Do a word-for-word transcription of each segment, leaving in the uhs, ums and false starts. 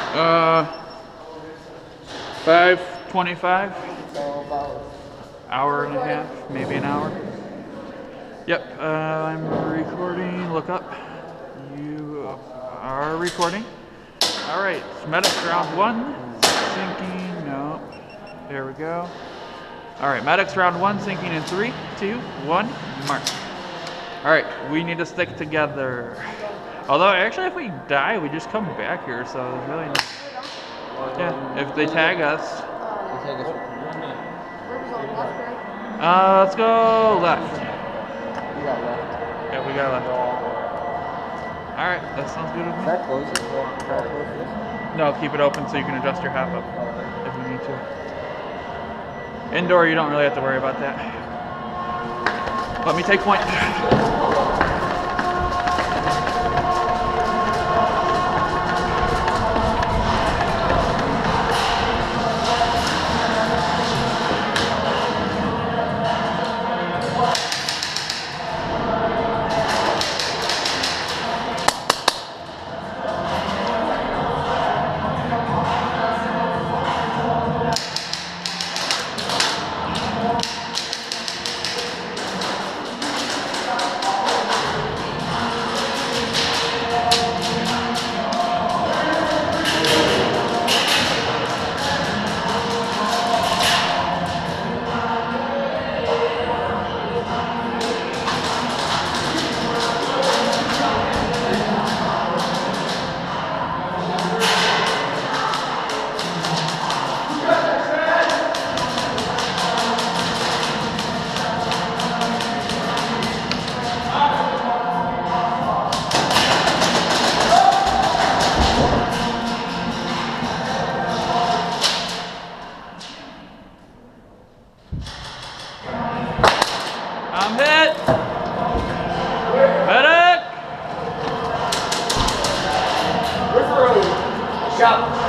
Uh, five twenty-five. So about Hour and a half, maybe an hour. Yep, uh, I'm recording. Look up. You are recording. All right, medics round one. Sinking. No. There we go. All right, medics round one. Sinking in three, two, one. Mark. All right, we need to stick together. Although, actually, if we die, we just come back here. So there's really no. Yeah, if they tag us. they take us. Uh, let's go left. You got left. Yeah, we got left. All right, that sounds good with me. Should I close it? Should I close this? No, keep it open so you can adjust your half up if you need to. Indoor, you don't really have to worry about that. Let me take point. I'm hit! Medic! Shot.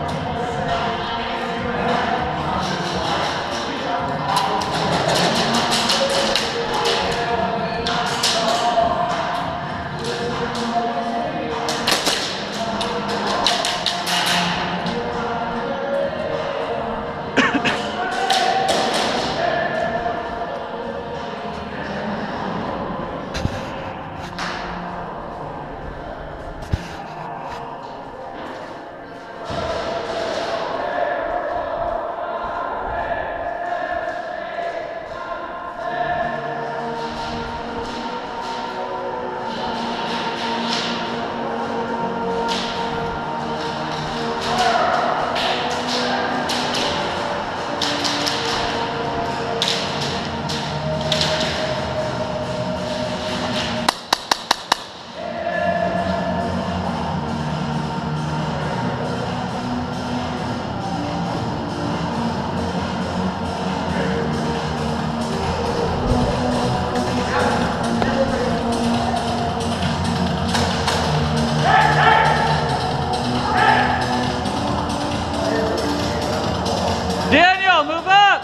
Daniel, move up!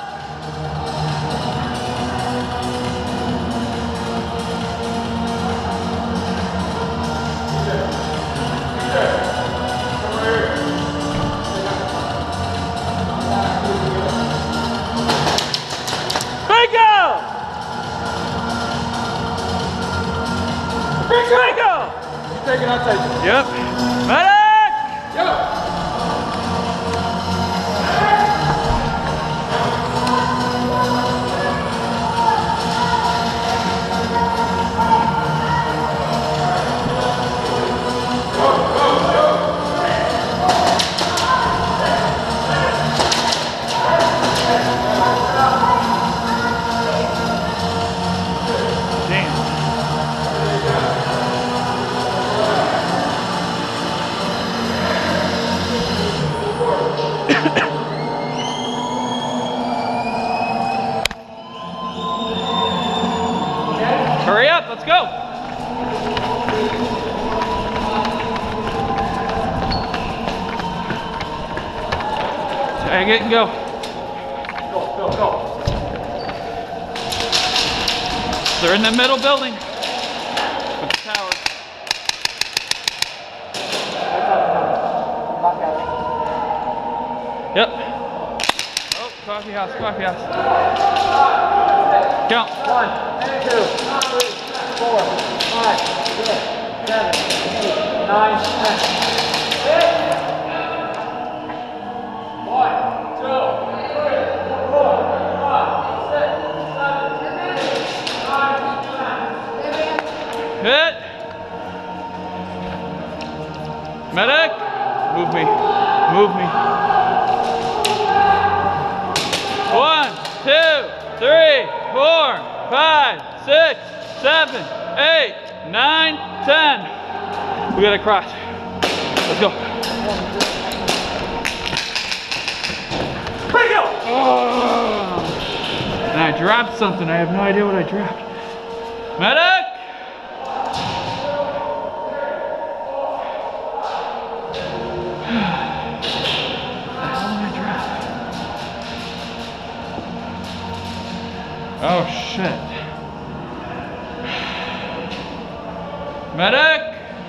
Bingo! Bingo! He's taking outside. Yep. Medic! Yo! Hurry up, let's go! Tag it and go. Go, go, go. They're in the middle building. With the tower. Back at it. Yep. Oh, coffee house, coffee house. Count. One, two, three, four, five, six, seven, eight, nine, ten. One, two, three, four, five, six, seven, eight, nine, ten. Hit. Medic. Move me. Move me. One, two, three, four, five, six, seven, eight, nine, ten. We gotta cross. Let's go. Oh. And I dropped something. I have no idea what I dropped. Medic! Oh shit. Medic!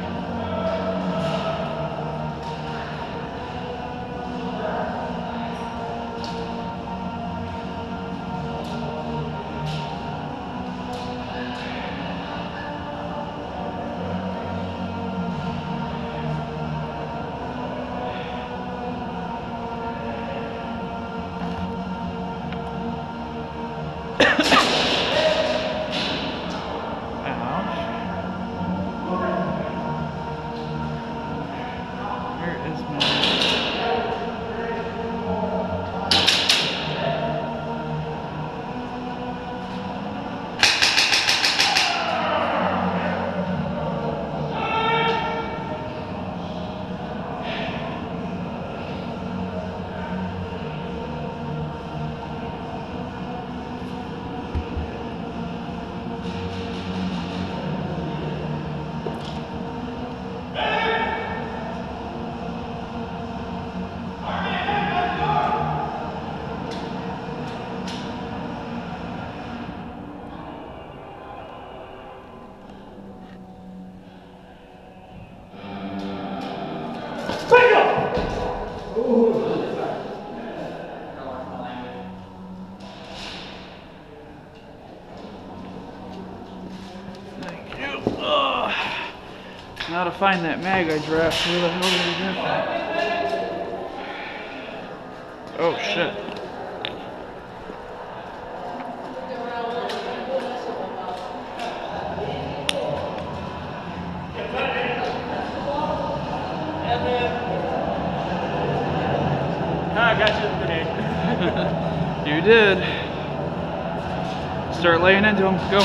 Now to find that mag I dropped. Where the hell did I drop it? Oh shit. I got you the grenade. You did. Start laying into them. Go.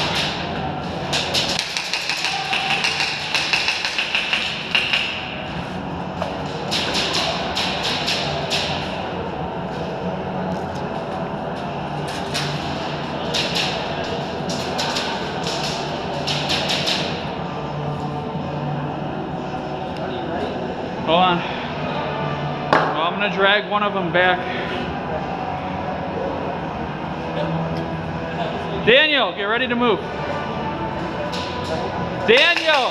Hold on. Well, I'm gonna drag one of them back. Daniel, get ready to move. Daniel!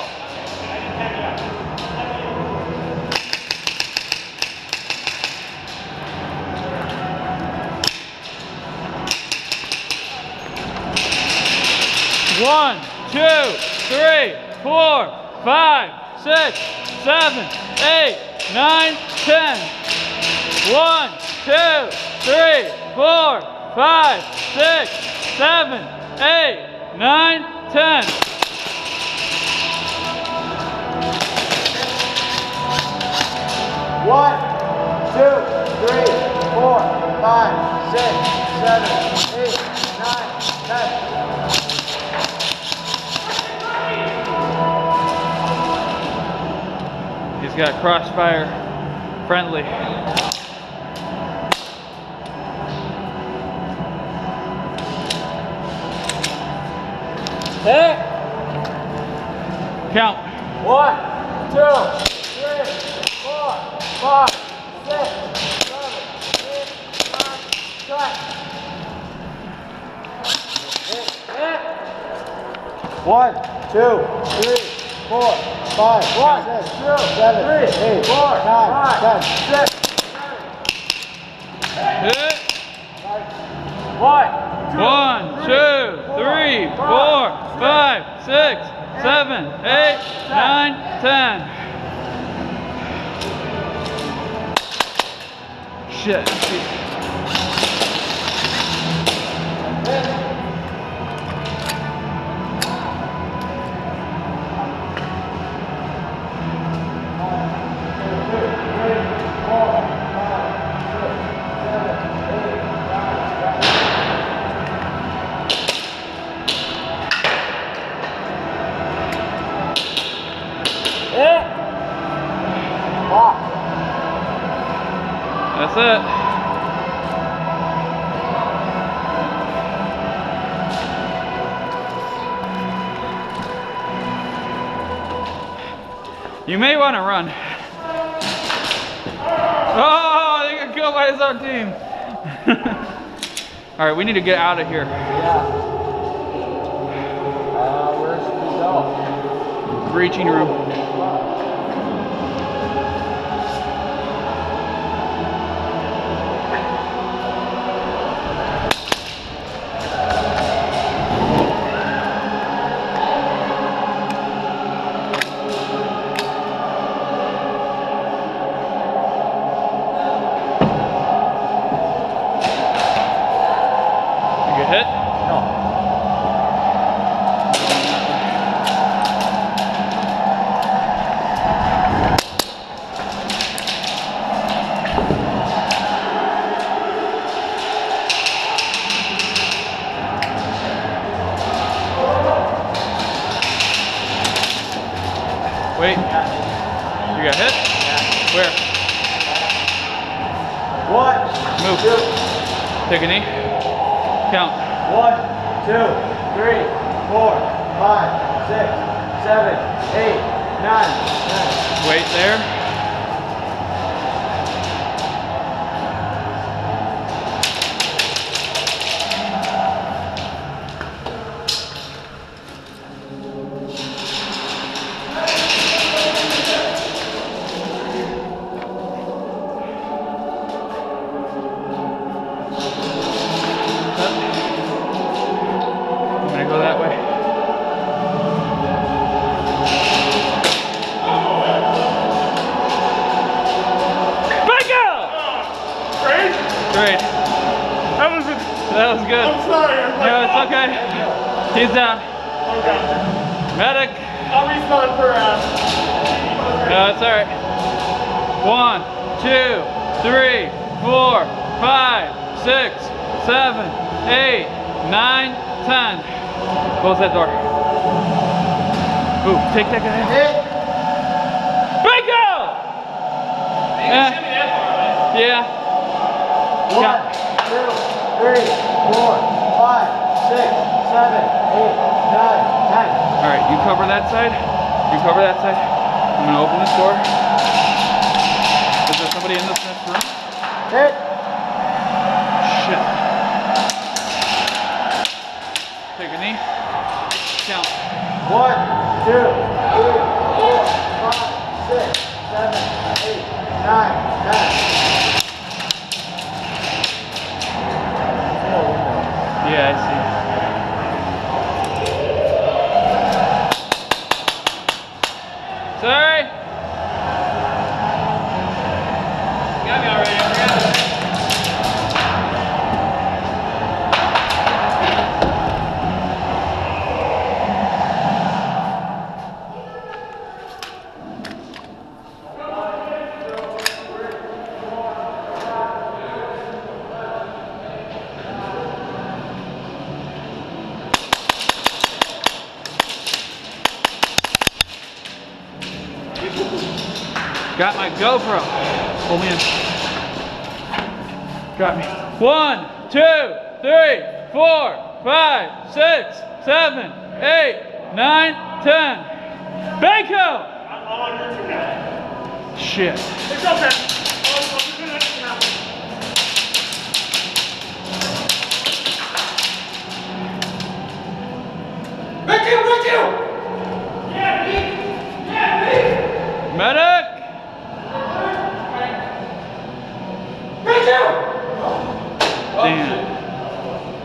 One, two, three, four, five, six, seven, eight, nine, ten. One, two, three, four, five, six, seven, eight, nine, ten. One, two, three, four, five, six, seven, eight, nine, ten. He's got crossfire friendly. Hey! Count. One, two, three, four, five, six, seven, eight, nine, ten. Hit, hit. One, two, three, four, five, one, six, two, seven, three, eight, four, nine, five, ten, six, seven. One, two, One, two, three, four, five, six, seven, eight, nine, ten. Shit. That's it. You may want to run. Oh, they got killed by his own team. All right, we need to get out of here. Yeah. Uh, where's the go? Reaching room. Hit? No. Wait. You got hit? Yeah. Where? One, Move. two. Take a knee. Count. One, two, three, four, five, six, seven, eight, nine, ten. Wait there. I'm gonna go that way. Great. That was a, That was good. I'm sorry. I'm like, No, it's okay. He's down. Okay. Medic. I'll respawn for uh. No, it's alright. One, two, three, four, five, six, seven, eight, nine, ten. Close that door. Ooh, take that guy out. Bingo! Eh, yeah. One, two, three, four, five, six, seven, eight, nine, ten. Alright, you cover that side. You cover that side. I'm gonna open this door. Is there somebody in this next room? Hit. Shit. Take a knee. Count. One, two, three, four, five, six, seven, eight, nine, ten. Yeah, I see. Sorry. You got me already. I forgot. Got my GoPro. Pull me in. Got me. One, two, three, four, five, six, seven, eight, nine, ten. Banco! I'm on your two now. Shit. It's okay. Oh, I'll do the next now. Thank you, thank you! Yeah, me! Yeah, me! Medic! Thank you! Damn.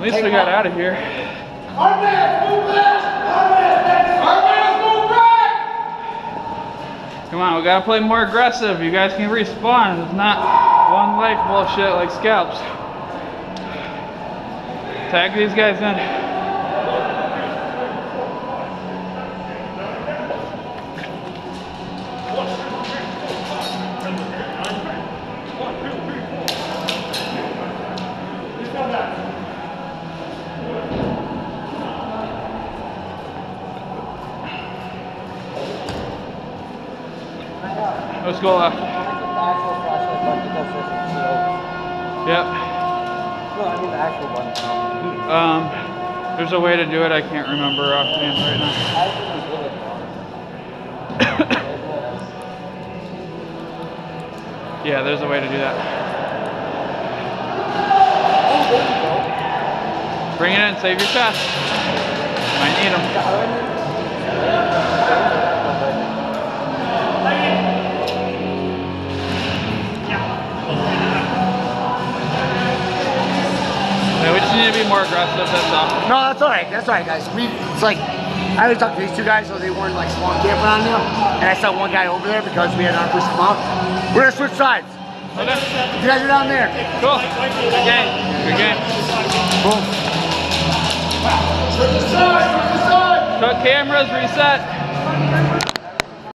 least we got out of here. Our man, move back! Our man, our man, move back! Come on, we gotta play more aggressive. You guys can respawn. It's not one life bullshit like scalps. Tag these guys in. Let's go left. Yep. No, I mean the actual button. Um, there's a way to do it. I can't remember offhand right now. Yeah, there's a way to do that. Bring it in. Save your chest. Might need them. Yeah, we just need to be more aggressive, that's all. No, that's all right. That's all right, guys. We, it's like, I always talked to these two guys so they weren't like spawn camping on them. And I saw one guy over there because we had our push them out. We're gonna switch sides. Okay. You guys are down there. Cool. Good game. Good game. Boom. Switch the side, switch the side! Cut cameras, reset.